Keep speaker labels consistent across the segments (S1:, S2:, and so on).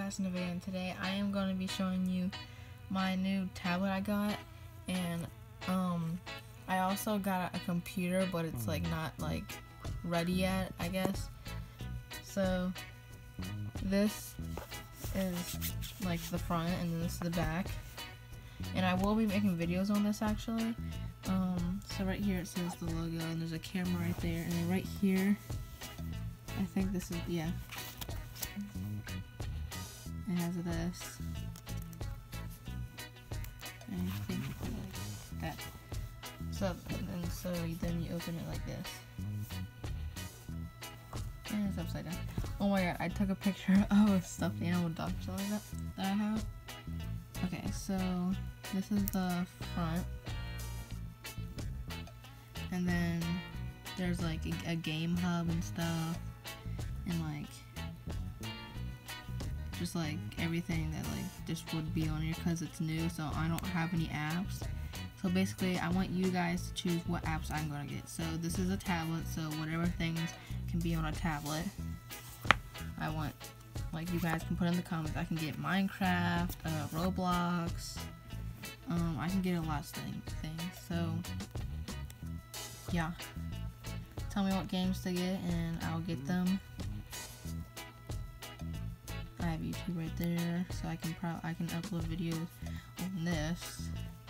S1: guys in the video, and today I am going to be showing you my new tablet I got. And I also got a computer, but it's like not like ready yet, I guess. So this is like the front and then this is the back, and I will be making videos on this actually. So right here it says the logo and there's a camera right there, and then right here I think this is, yeah, it has this, and I think like that. So then you open it like this, and it's upside down. Oh my god, I took a picture of a stuffed animal dog or something like that I have. Okay, so this is the front, and then there's like a game hub and stuff, and like just like everything that like just would be on here because it's new, so I don't have any apps. So basically I want you guys to choose what apps I'm gonna get. So this is a tablet, so whatever things can be on a tablet I want, like, you guys can put in the comments. I can get Minecraft, Roblox, I can get a lot of things. So yeah, tell me what games to get and I'll get them. I have YouTube right there, so I can upload videos on this.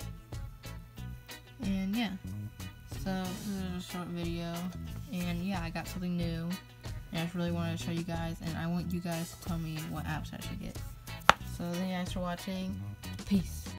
S1: And yeah, so this is a short video, and yeah, I got something new, and I just really wanted to show you guys, and I want you guys to tell me what apps I should get. So thank you guys for watching. Peace.